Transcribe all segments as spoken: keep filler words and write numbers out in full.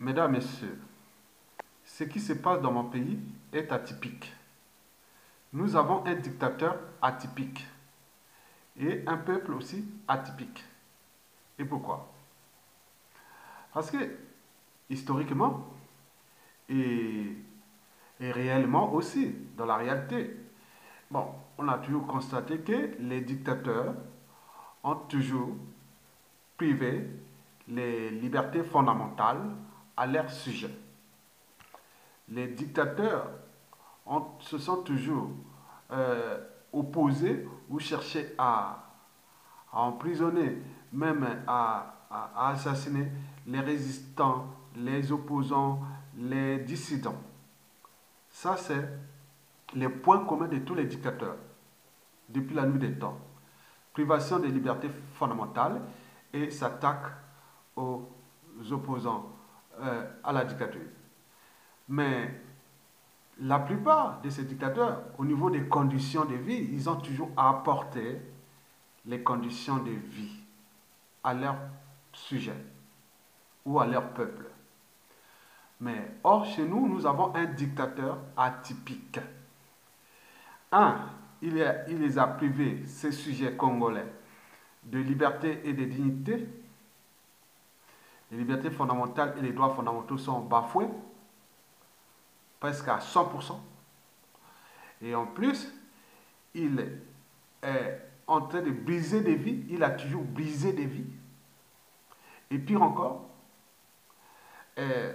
Mesdames, Messieurs, ce qui se passe dans mon pays est atypique. Nous avons un dictateur atypique et un peuple aussi atypique. Et pourquoi? Parce que, historiquement, et, et réellement aussi, dans la réalité, bon, on a toujours constaté que les dictateurs ont toujours privé les libertés fondamentales à leur sujet. Les dictateurs ont, se sont toujours euh, opposés ou cherché à, à emprisonner, même à, à, à assassiner les résistants, les opposants, les dissidents. Ça, c'est les points communs de tous les dictateurs depuis la nuit des temps. Privation des libertés fondamentales et s'attaque aux opposants euh, à la dictature. Mais la plupart de ces dictateurs, au niveau des conditions de vie, ils ont toujours apporté les conditions de vie à leur sujet ou à leur peuple. Mais or, chez nous, nous avons un dictateur atypique. Un, il, est, il les a privés, ces sujets congolais, de liberté et de dignité. Les libertés fondamentales et les droits fondamentaux sont bafoués, presque à cent pour cent. Et en plus, il est en train de briser des vies. Il a toujours brisé des vies. Et pire encore, euh,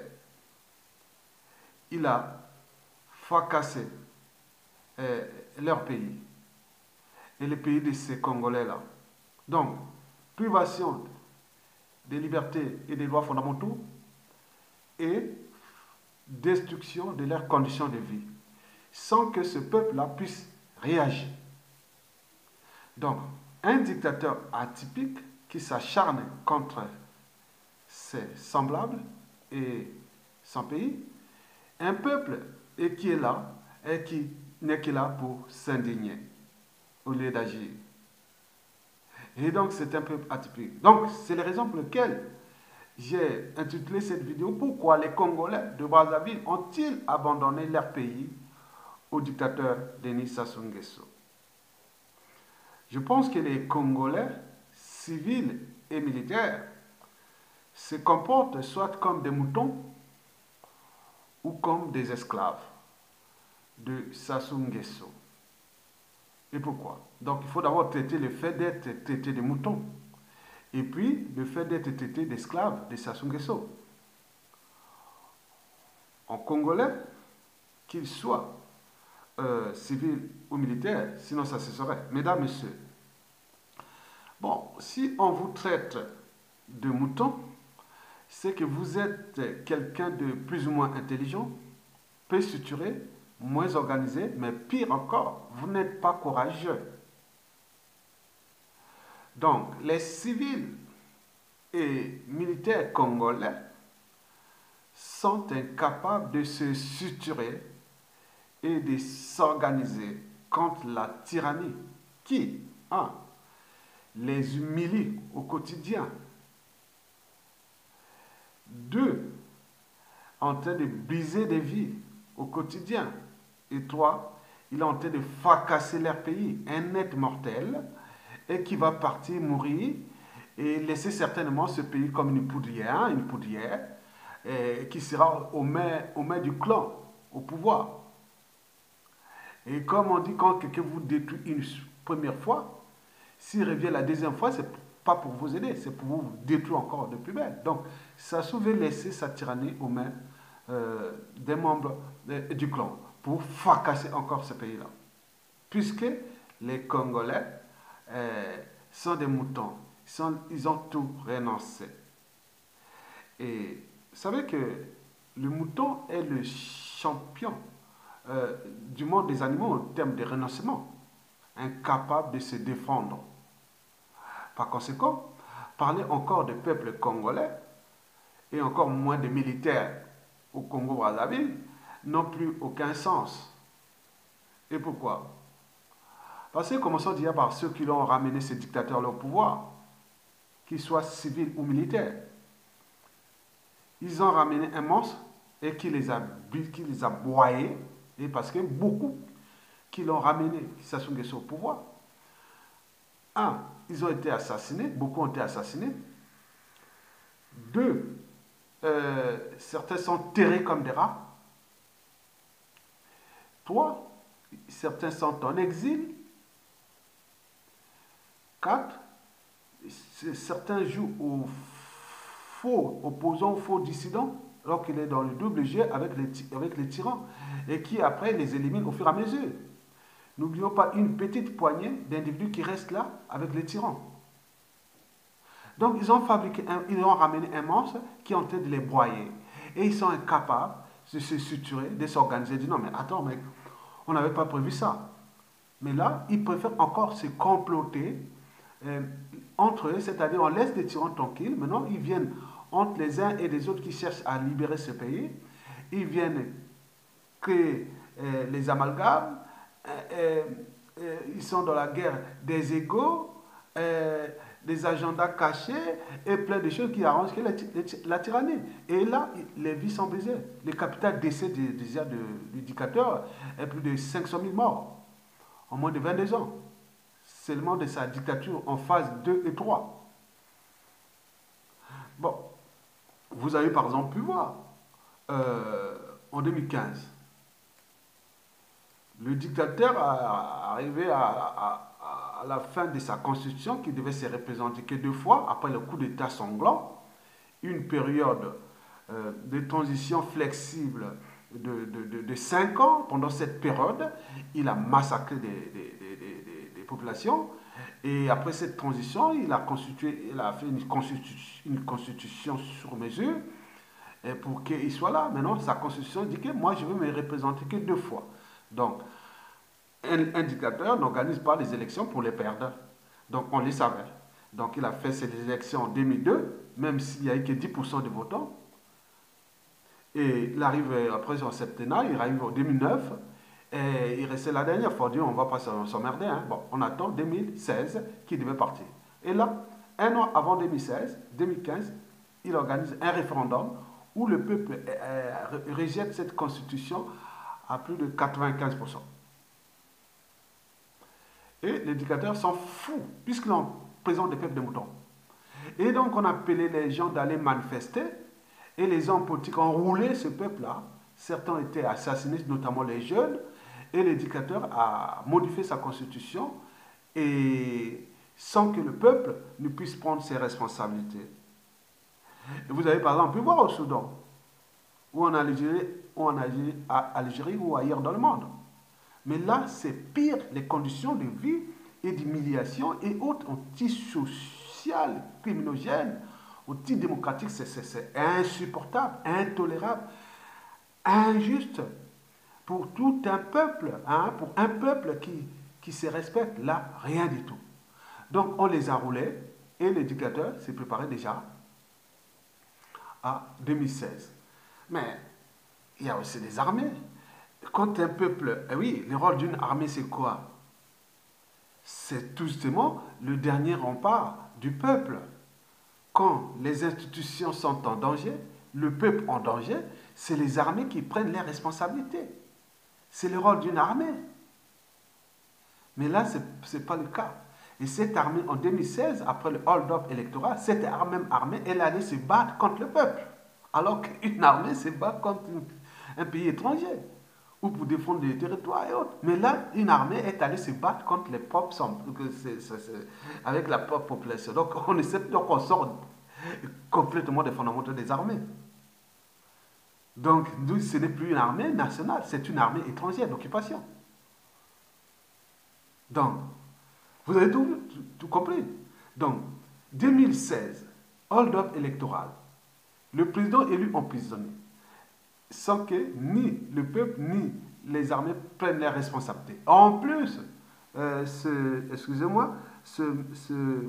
il a fracassé euh, leur pays et le pays de ces Congolais-là. Donc, privation des libertés et des droits fondamentaux et destruction de leurs conditions de vie, sans que ce peuple-là puisse réagir. Donc, un dictateur atypique qui s'acharne contre ses semblables et son pays, un peuple et qui est là et qui n'est que là pour s'indigner au lieu d'agir. Et donc, c'est un peuple atypique. Donc, c'est les raisons pour lesquelles j'ai intitulé cette vidéo « Pourquoi les Congolais de Brazzaville ont-ils abandonné leur pays au dictateur Denis Sassou Nguesso ?» Je pense que les Congolais, civils et militaires, se comportent soit comme des moutons ou comme des esclaves de Sassou Nguesso. Et pourquoi? Donc il faut d'abord traiter le fait d'être traité de moutons et puis le fait d'être traité d'esclaves de Sassou Nguesso. En Congolais, qu'ils soient euh, civils ou militaires, sinon ça se serait. Mesdames, Messieurs, bon, si on vous traite de mouton, c'est que vous êtes quelqu'un de plus ou moins intelligent, peu structuré, moins organisé, mais pire encore, vous n'êtes pas courageux. Donc, les civils et militaires congolais sont incapables de se structurer et de s'organiser contre la tyrannie qui, un, les humilie au quotidien, deux, en train de briser des vies au quotidien, et trois, il est en train de fracasser leur pays, un net mortel, et qui va partir mourir et laisser certainement ce pays comme une poudrière, une poudrière, et qui sera aux mains, aux mains du clan, au pouvoir. Et comme on dit, quand quelqu'un vous détruit une première fois, s'il revient la deuxième fois, c'est pas pour vous aider, c'est pour vous détruire encore de plus belle. Donc, Sassou veut laisser sa tyrannie aux mains euh, des membres de, du clan pour fracasser encore ce pays-là. Puisque les Congolais euh, sont des moutons, ils, sont, ils ont tout renoncé. Et vous savez que le mouton est le champion euh, du monde des animaux en termes de renoncement, incapable de se défendre. Par conséquent, parler encore des peuples congolais et encore moins des militaires au Congo-Brazzaville n'ont plus aucun sens. Et pourquoi? Parce que commençons déjà par ceux qui l'ont ramené ces dictateurs au pouvoir, qu'ils soient civils ou militaires. ils ont ramené un monstre et qui les a, qui les a broyés, et parce que beaucoup qui l'ont ramené, Sassou Nguesso au pouvoir, un, ils ont été assassinés, beaucoup ont été assassinés. Deux, euh, certains sont terrés comme des rats. Trois, certains sont en exil. Quatre, certains jouent au faux opposant, faux dissident, alors qu'il est dans le double jeu avec les, avec les tyrans, et qui après les élimine au fur et à mesure. N'oublions pas une petite poignée d'individus qui restent là avec les tyrans. Donc ils ont fabriqué, un, ils ont ramené un monstre qui est en train de les broyer. Et ils sont incapables de se structurer, de s'organiser, de dire non mais attends mec, on n'avait pas prévu ça. Mais là, ils préfèrent encore se comploter euh, entre eux, c'est-à-dire on laisse les tyrans tranquilles. Maintenant, ils viennent entre les uns et les autres qui cherchent à libérer ce pays. Ils viennent créer euh, les amalgames. Euh, euh, euh, ils sont dans la guerre des égos, euh, des agendas cachés et plein de choses qui arrangent que la, la tyrannie. Et là, les vies sont brisées. Le capital décès déjà de, du dictateur est plus de cinq cent mille morts en moins de vingt-deux ans. Seulement de sa dictature en phase deux et trois. Bon, vous avez par exemple pu voir, euh, en deux mille quinze, le dictateur a arrivé à, à, à la fin de sa constitution qui devait se représenter que deux fois, après le coup d'État sanglant, une période euh, de transition flexible de, de, de, de cinq ans. Pendant cette période, il a massacré des, des, des, des, des populations. Et après cette transition, il a, constitué, il a fait une constitution, une constitution sur mesure et pour qu'il soit là. Maintenant, sa constitution dit que moi, je veux me représenter que deux fois. Donc, un, un dictateur n'organise pas les élections pour les perdre. Donc, on les savait. Donc, il a fait ces élections en deux mille deux, même s'il n'y a eu que dix pour cent de votants. Et il arrive après son septennat, il arrive en deux mille neuf, et il restait la dernière fois. On ne va pas s'emmerder. Hein. Bon, on attend deux mille seize qu'il devait partir. Et là, un an avant deux mille seize, deux mille quinze, il organise un référendum où le peuple euh, rejette cette constitution à plus de quatre-vingt-quinze pour cent. Et les dictateurs s'en foutent, puisqu'ils ont présent des peuples de moutons. Et donc, on a appelé les gens d'aller manifester, et les hommes politiques ont roulé ce peuple-là. Certains ont été assassinés, notamment les jeunes, et le dictateur a modifié sa constitution, et sans que le peuple ne puisse prendre ses responsabilités. Et vous avez par exemple pu voir au Soudan, ou en Algérie, ou en Algérie, à Algérie ou ailleurs dans le monde. Mais là, c'est pire, les conditions de vie et d'humiliation et autres antisociales, criminogènes, antidémocratiques, c'est insupportable, intolérable, injuste pour tout un peuple, hein, pour un peuple qui, qui se respecte, là, rien du tout. Donc, on les a roulés et l'éducateur s'est préparé déjà à deux mille seize. Mais il y a aussi des armées. Quand un peuple... Eh oui, le rôle d'une armée, c'est quoi? C'est tout simplement le dernier rempart du peuple. Quand les institutions sont en danger, le peuple en danger, c'est les armées qui prennent les responsabilités. C'est le rôle d'une armée. Mais là, ce n'est pas le cas. Et cette armée, en deux mille seize, après le hold-up électoral, cette même armée, elle allait se battre contre le peuple. Alors qu'une armée se bat contre une, un pays étranger, ou pour défendre des territoires et autres. Mais là, une armée est allée se battre contre les propres, c'est, c'est, c'est, avec la propre population. Donc on essaie donc on sort complètement des fondamentaux des armées. Donc ce n'est plus une armée nationale, c'est une armée étrangère d'occupation. Donc, vous avez tout, tout, tout compris. Donc, deux mille seize, hold-up électoral. Le président élu emprisonné, sans que ni le peuple ni les armées prennent leurs responsabilités. En plus, euh, ce, excusez-moi, ce, ce,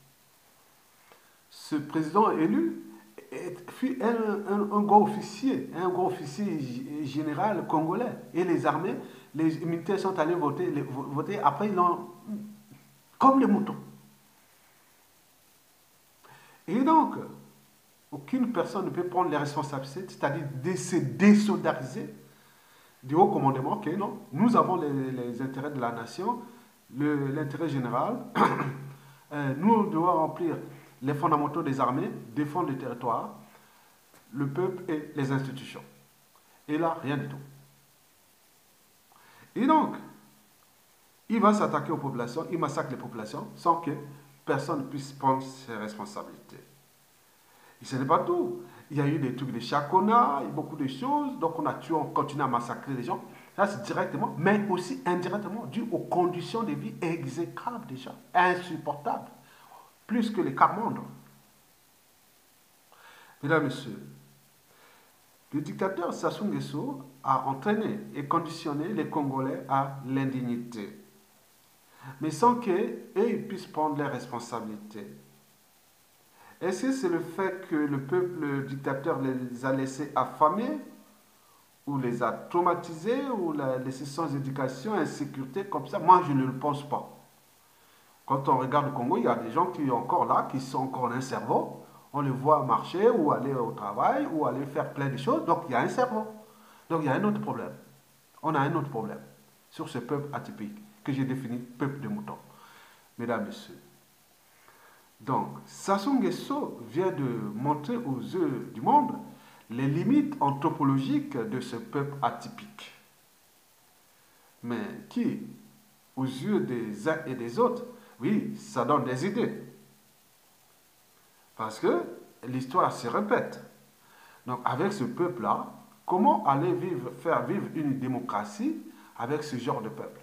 ce président élu fut un, un, un gros officier, un gros officier général congolais. Et les armées, les militaires sont allés voter, les, voter après ils l'ont comme les moutons. Et donc, aucune personne ne peut prendre les responsabilités, c'est-à-dire de se désolidariser du haut commandement, que non, nous avons les, les intérêts de la nation, l'intérêt général, euh, nous devons remplir les fondamentaux des armées, défendre le territoire, le peuple et les institutions. Et là, rien du tout. Et donc, il va s'attaquer aux populations, il massacre les populations sans que personne ne puisse prendre ses responsabilités. Et ce n'est pas tout. Il y a eu des trucs de chacona, beaucoup de choses, donc on a tué, on continue à massacrer les gens. Ça, c'est directement, mais aussi indirectement dû aux conditions de vie exécrables des gens, insupportables, plus que les quarts-mondes. Mesdames, Messieurs, le dictateur Sassou Nguesso a entraîné et conditionné les Congolais à l'indignité, mais sans qu'eux puissent prendre leurs responsabilités. Est-ce que c'est le fait que le peuple, le dictateur les a laissés affamés, ou les a traumatisés, ou les laissés sans éducation, insécurité, comme ça? Moi, je ne le pense pas. Quand on regarde le Congo, il y a des gens qui sont encore là, qui sont encore un cerveau. On les voit marcher, ou aller au travail, ou aller faire plein de choses. Donc, il y a un cerveau. Donc, il y a un autre problème. On a un autre problème sur ce peuple atypique, que j'ai défini peuple de moutons. Mesdames, Messieurs. Donc, Sassou Nguesso vient de montrer aux yeux du monde les limites anthropologiques de ce peuple atypique. Mais qui, aux yeux des uns et des autres, oui, ça donne des idées. Parce que l'histoire se répète. Donc, avec ce peuple-là, comment aller vivre, faire vivre une démocratie avec ce genre de peuple?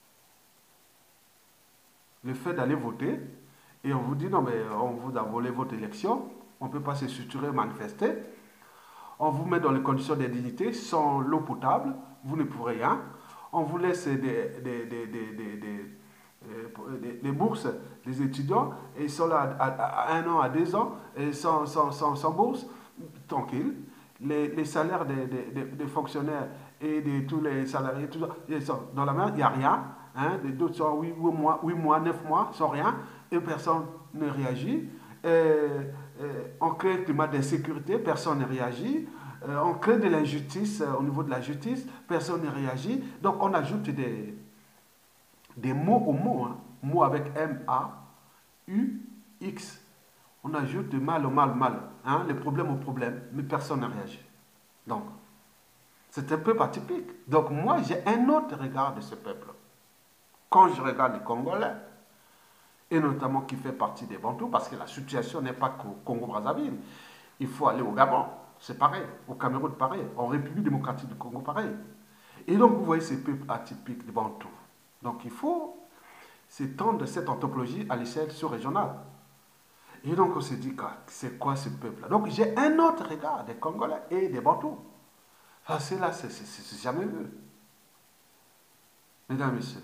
Le fait d'aller voter, et on vous dit, non, mais on vous a volé votre élection, on ne peut pas se structurer, manifester. On vous met dans les conditions d'indignité, sans l'eau potable, vous ne pourrez rien. On vous laisse des, des, des, des, des, des, des bourses des étudiants, et ils sont là à, à, à un an, à deux ans, et sans, sans, sans, sans bourse, tranquille. Les, les salaires des, des, des, fonctionnaires et de tous les salariés, tout ça, ils sont dans la main, il n'y a rien. Hein, d'autres sont huit mois, huit mois, neuf mois, sans rien, et personne ne réagit. Euh, euh, on crée un climat d'insécurité, personne ne réagit. Euh, on crée de l'injustice euh, au niveau de la justice, personne ne réagit. Donc on ajoute des, des mots aux mots, hein, mots avec M A U X. On ajoute de mal au mal, mal, hein, les problèmes au problème, mais personne ne réagit. Donc, c'est un peuple atypique. Donc moi, j'ai un autre regard de ce peuple. Quand je regarde les Congolais, et notamment qui fait partie des Bantous, parce que la situation n'est pas qu'au Congo-Brazzaville. Il faut aller au Gabon, c'est pareil. Au Cameroun, pareil. En République démocratique du Congo, pareil. Et donc, vous voyez ces peuples atypiques des Bantous. Donc, il faut s'étendre cette anthropologie à l'échelle sous-régionale. Et donc, on se dit, c'est quoi ce peuple-là? Donc, j'ai un autre regard des Congolais et des Bantous. Enfin, c'est là, c'est jamais vu. Mesdames et messieurs,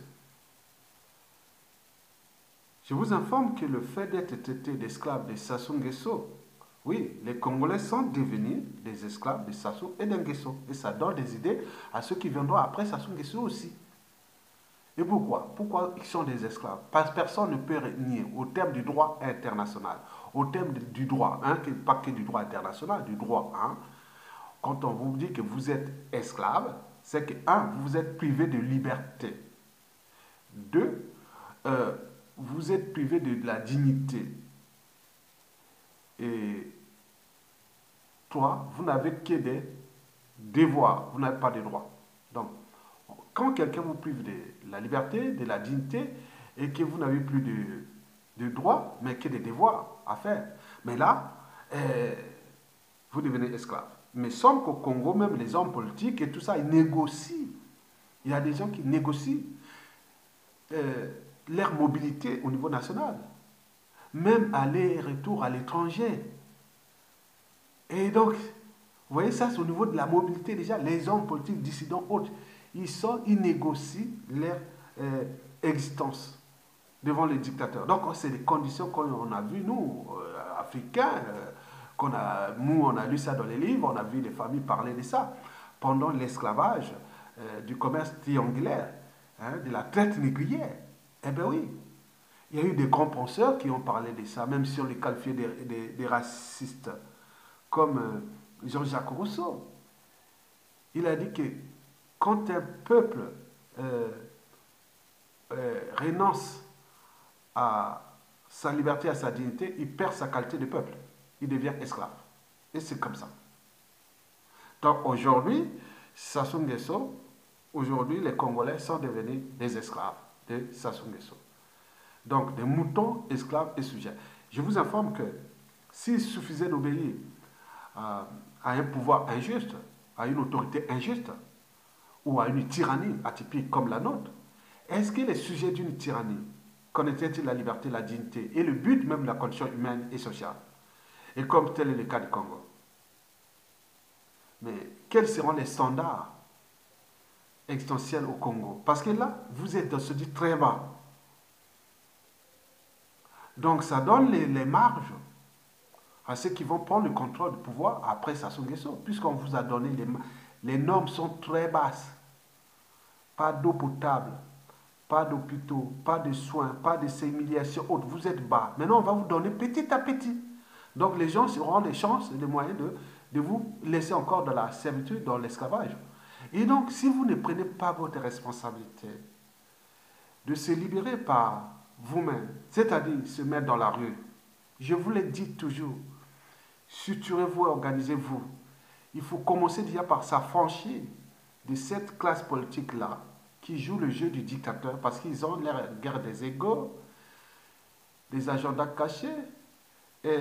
je vous informe que le fait d'être traité d'esclaves de Sassou Nguesso, oui, les Congolais sont devenus des esclaves de Sassou et d'Nguesso. Et ça donne des idées à ceux qui viendront après Sassou Nguesso aussi. Et pourquoi? Pourquoi ils sont des esclaves? Parce que personne ne peut nier, au terme du droit international, au terme du droit, hein, pas que du droit international, du droit. Hein, quand on vous dit que vous êtes esclave, c'est que, un, vous êtes privé de liberté. Deux, euh, vous êtes privé de la dignité. Et trois, vous n'avez que des devoirs, vous n'avez pas de droits. Donc, quand quelqu'un vous prive de la liberté, de la dignité, et que vous n'avez plus de, de droits, mais que des devoirs à faire, mais là, euh, vous devenez esclave. Mais semble qu'au Congo, même les hommes politiques et tout ça, ils négocient. Il y a des gens qui négocient euh, leur mobilité au niveau national, même aller-retour à l'étranger. Et donc, vous voyez ça, c'est au niveau de la mobilité déjà. Les hommes politiques, dissidents, autres, ils sont, ils négocient leur euh, existence devant les dictateurs. Donc, c'est des conditions qu'on a vues, nous, euh, Africains, euh, qu'on a, nous, on a lu ça dans les livres, on a vu les familles parler de ça. Pendant l'esclavage, euh, du commerce triangulaire, hein, de la traite négrière. Eh bien oui, il y a eu des grands penseurs qui ont parlé de ça, même si on les qualifiait des, des, des racistes. comme euh, Jean-Jacques Rousseau. Il a dit que quand un peuple euh, euh, renonce à sa liberté, à sa dignité, il perd sa qualité de peuple. Il devient esclave. Et c'est comme ça. Donc aujourd'hui, Sassou Nguesso, aujourd'hui les Congolais sont devenus des esclaves de Sassou Nguesso. Donc des moutons, esclaves et sujets. Je vous informe que s'il suffisait d'obéir à, à un pouvoir injuste, à une autorité injuste, ou à une tyrannie atypique comme la nôtre, est-ce qu'il est sujet d'une tyrannie? Connaîtrait-il la liberté, la dignité et le but même de la condition humaine et sociale? Et comme tel est le cas du Congo. Mais quels seront les standards existentiels au Congo? Parce que là, vous êtes dans ce dit très bas. Donc ça donne les, les marges à ceux qui vont prendre le contrôle du pouvoir après Sassou Nguesso, puisqu'on vous a donné les, les normes sont très basses. Pas d'eau potable, pas d'hôpitaux, pas de soins, pas de simulation haute. Vous êtes bas. Maintenant, on va vous donner petit à petit. Donc les gens auront les chances et les moyens de, de vous laisser encore dans la servitude, dans l'esclavage. Et donc, si vous ne prenez pas votre responsabilité de se libérer par vous-même, c'est-à-dire se mettre dans la rue, je vous l'ai dit toujours, structurez-vous, organisez-vous. Il faut commencer déjà par s'affranchir de cette classe politique-là qui joue le jeu du dictateur parce qu'ils ont la guerre des égos, des agendas cachés, et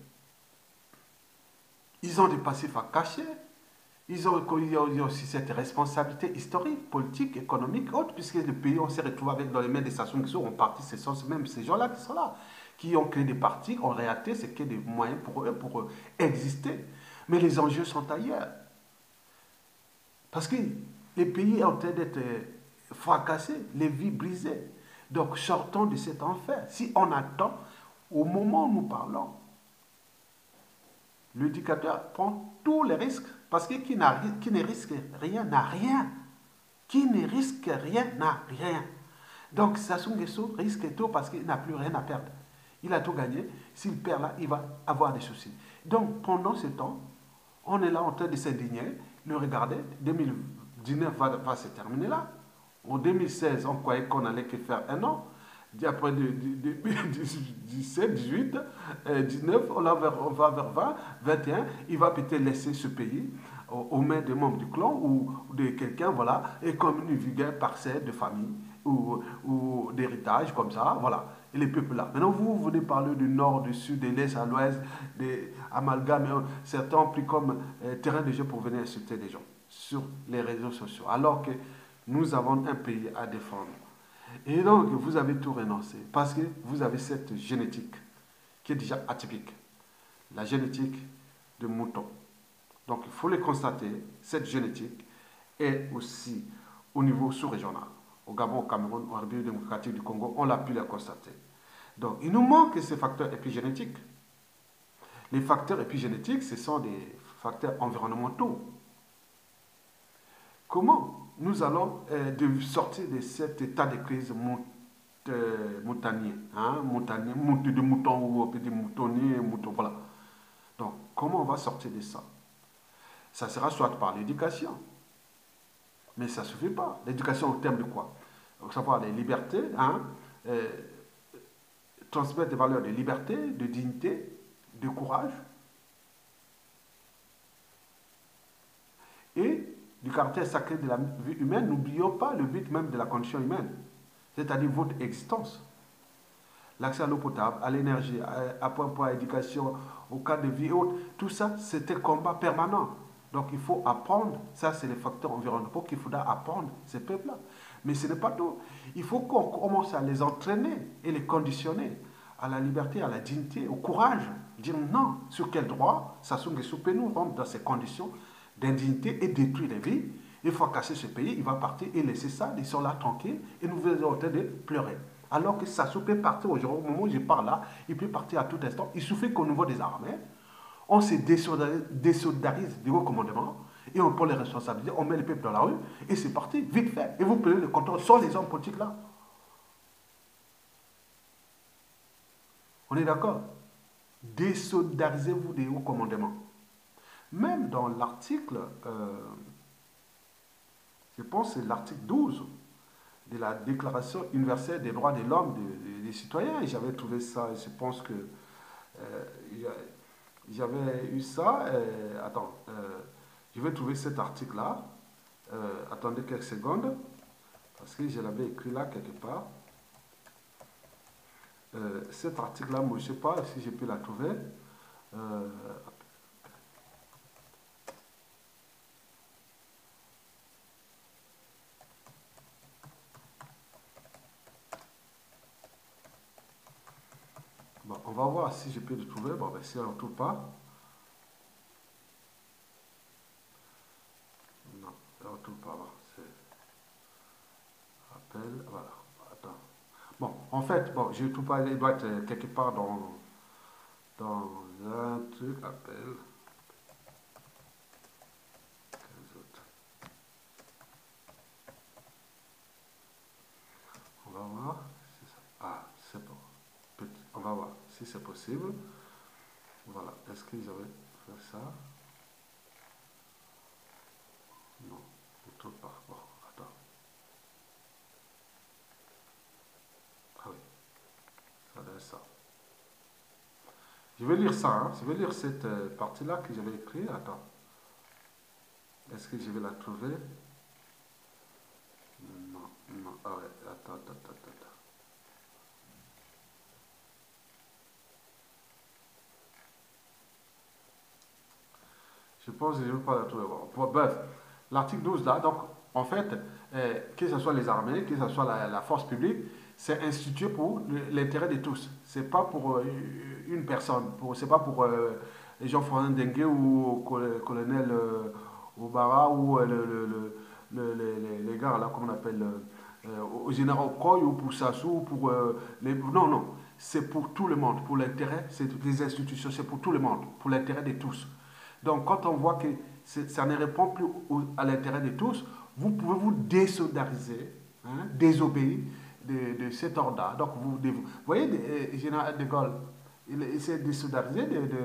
ils ont des passifs à cacher, ils ont, ils ont aussi cette responsabilité historique, politique, économique, autre, puisque le pays, on s'est retrouvé avec dans les mains des Sassou Nguesso, on partit, ce sont même ces gens-là qui sont là, qui ont créé des partis, ont réacté, c'est qu'il y a des moyens pour eux, pour eux, exister. Mais les enjeux sont ailleurs. Parce que le pays est en train d'être fracassé, les vies brisées. Donc sortons de cet enfer. Si on attend, au moment où nous parlons, le dictateur prend tous les risques. Parce que qui, qui ne risque rien n'a rien. Qui ne risque rien n'a rien. Donc Sassou Nguesso risque tout parce qu'il n'a plus rien à perdre. Il a tout gagné. S'il perd là, il va avoir des soucis. Donc pendant ce temps, on est là en train de s'indigner, le regarder. deux mille dix-neuf va, va se terminer là. En deux mille seize, on croyait qu'on allait que faire un an. Après dix-sept, dix-huit, dix-neuf, on va vers, on va vers vingt, vingt et un, il va peut-être laisser ce pays aux mains des membres du clan ou de quelqu'un, voilà, et comme une vulgaire parcelle de famille ou, ou d'héritage, comme ça, voilà. Et les peuples là. Maintenant, vous, vous venez parler du nord, du sud, de l'est à l'ouest, des amalgames, certains ont pris comme euh, terrain de jeu pour venir insulter des gens sur les réseaux sociaux. Alors que nous avons un pays à défendre. Et donc, vous avez tout renoncé parce que vous avez cette génétique qui est déjà atypique. La génétique de mouton. Donc, il faut le constater, cette génétique est aussi au niveau sous-régional. Au Gabon, au Cameroun, en République démocratique du Congo, on l'a pu le constater. Donc, il nous manque ces facteurs épigénétiques. Les facteurs épigénétiques, ce sont des facteurs environnementaux. Comment nous allons euh, de sortir de cet état de crise mout, euh, moutanier, hein, moutanier, mout, de mouton ou de moutonnier, mouton, voilà. Donc, comment on va sortir de ça? Ça sera soit par l'éducation, mais ça ne suffit pas. L'éducation au terme de quoi? Donc, savoir les libertés, hein, euh, transmettre des valeurs de liberté, de dignité, de courage, et du caractère sacré de la vie humaine, n'oublions pas le but même de la condition humaine, c'est-à-dire votre existence. L'accès à l'eau potable, à l'énergie, à, à point pour l'éducation, au cadre de vie et autres, tout ça, c'est un combat permanent. Donc il faut apprendre, ça c'est les facteurs environnementaux qu'il faudra apprendre ces peuples-là. Mais ce n'est pas tout. Il faut qu'on commence à les entraîner et les conditionner à la liberté, à la dignité, au courage. Dire non, sur quel droit Sassou Nguesso peut nous rendre dans ces conditions d'indignité et détruire les vies. Il faut casser ce pays, il va partir et laisser ça, ils sont là tranquilles et nous faisons en train de pleurer. Alors que Sassou peut partir aujourd'hui, au moment où je parle là, il peut partir à tout instant. Il suffit qu'au niveau des armées, on se désolidarise du haut commandement et on prend les responsabilités, on met les peuples dans la rue et c'est parti, vite fait. Et vous prenez le contrôle sur les hommes politiques là. On est d'accord? Désolidarisez-vous des hauts commandements. Même dans l'article, euh, je pense que c'est l'article douze de la Déclaration universelle des droits de l'homme et des citoyens, et j'avais trouvé ça, et je pense que euh, j'avais eu ça. Euh, attends, euh, je vais trouver cet article-là. Euh, attendez quelques secondes, parce que je l'avais écrit là quelque part. Euh, cet article-là, moi, je ne sais pas si je peux la trouver. Euh, bon, on va voir si je peux le trouver. Bon, ben, si on ne trouve pas, non, on ne trouve pas. Bon, c'est rappel, voilà. Attends. Bon, en fait, bon, je ne trouve pas, il doit être quelque part dans, dans un truc, appel. On va voir. Si ça- Ah, c'est bon. On va voir si c'est possible. Voilà. Est-ce que j'avais fait ça? Non, je ne trouve pas. Bon, attends. Ah oui, ça doit être ça. Je vais lire ça, hein. Je vais lire cette euh, partie-là que j'avais écrite. Attends. Est-ce que je vais la trouver? Non, non. Ah ouais, attends, attends, attends, attends. Je pense que je ne vais pas la trouver. Bon, bref, l'article douze là, donc en fait, euh, que ce soit les armées, que ce soit la, la force publique, c'est institué pour l'intérêt de tous. C'est pas pour euh, une personne. Pour, c'est pas pour euh, Jean-François Dengue ou col- colonel euh, Obara ou euh, le, le, le, le- les, les gars là, comment on appelle, euh, au général Koy ou pour Sassou, pour euh, les. Non, non. C'est pour tout le monde, pour l'intérêt, c'est des institutions, c'est pour tout le monde, pour l'intérêt de tous. Donc, quand on voit que ça ne répond plus au, à l'intérêt de tous, vous pouvez vous désolidariser, hein, désobéir de, de cet ordre-là. Donc, vous, vous voyez, le général de Gaulle, il, il s'est désolidarisé de, de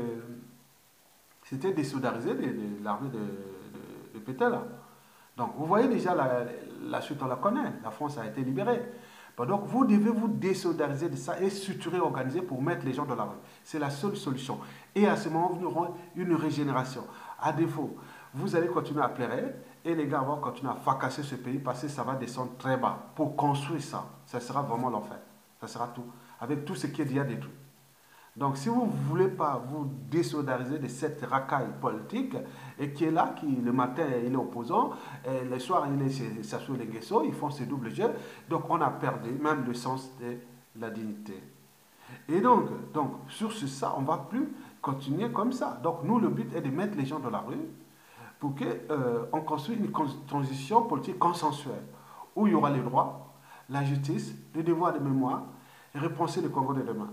c'était désolidarisé de, de l'armée de, de, de Pétain, là. Donc, vous voyez déjà la, la suite, on la connaît. La France a été libérée. Bon, donc, vous devez vous désolidariser de ça et structurer, organiser pour mettre les gens dans la rue. C'est la seule solution. Et à ce moment, vous aurez une régénération. À défaut, vous allez continuer à pleurer et les gars vont continuer à fracasser ce pays parce que ça va descendre très bas. Pour construire ça, ça sera vraiment l'enfer. Ça sera tout. Avec tout ce qui est déjà détruit. Donc, si vous ne voulez pas vous désolidariser de cette racaille politique, et qui est là, qui le matin il est opposant, et le soir il est chez Sassou Nguesso, ils font ce double jeu, donc on a perdu même le sens de la dignité. Et donc, donc sur ce, ça, on ne va plus continuer comme ça. Donc, nous, le but est de mettre les gens dans la rue pour qu'on euh, construise une transition politique consensuelle, où il y aura les droits, la justice, le devoir de mémoire, et repenser le Congo de demain.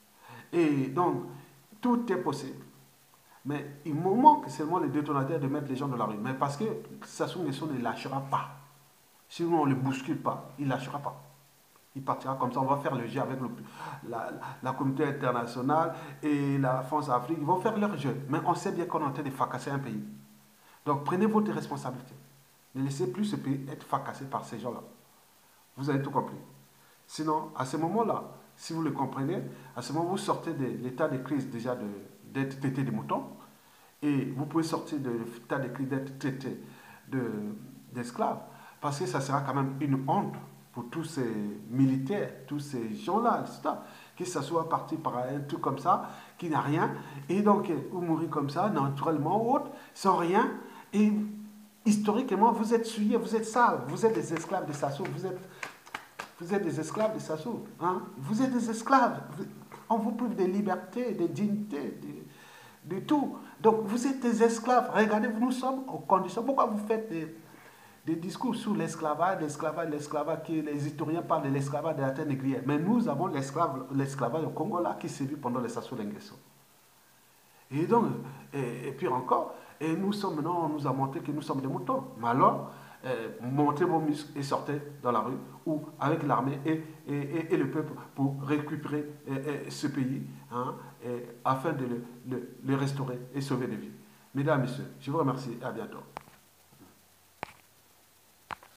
Et donc, tout est possible. Mais il me manque seulement les détonateurs de mettre les gens dans la rue. Mais parce que Sassou Nguesso ne lâchera pas. Sinon, on ne le bouscule pas. Il ne lâchera pas. Il partira comme ça. On va faire le jeu avec le, la, la communauté internationale et la France-Afrique. Ils vont faire leur jeu. Mais on sait bien qu'on est en train de fracasser un pays. Donc, prenez votre responsabilité. Ne laissez plus ce pays être fracassé par ces gens-là. Vous avez tout compris. Sinon, à ce moment-là, si vous le comprenez, à ce moment, vous sortez de l'état de crise déjà d'être traité de moutons, et vous pouvez sortir de l'état de crise d'être traité d'esclaves, de, parce que ça sera quand même une honte pour tous ces militaires, tous ces gens-là, et cetera, que ça soit parti par un truc comme ça, qui n'a rien, et donc vous mourrez comme ça, naturellement ou autre, sans rien, et historiquement, vous êtes souillés, vous êtes sales, vous êtes des esclaves de Sassou, vous êtes vous êtes des esclaves de Sassou. Hein? Vous êtes des esclaves. On vous prive de liberté, de dignité, de, de tout. Donc vous êtes des esclaves. Regardez, nous sommes en condition. Pourquoi vous faites des, des discours sur l'esclavage, l'esclavage, l'esclavage, que les historiens parlent de l'esclavage de la terre négrière. Mais nous avons l'esclavage au Congo là qui s'est vu pendant les Sassou Nguesso. Et donc, et, et puis encore, et nous sommes maintenant, on nous a montré que nous sommes des moutons. Mais alors, euh, montrez vos muscles et sortez dans la rue ou avec l'armée et, et, et, et, le peuple pour récupérer et, et ce pays hein, et, afin de le, le, le restaurer et sauver des vies. Mesdames, Messieurs, je vous remercie et à bientôt.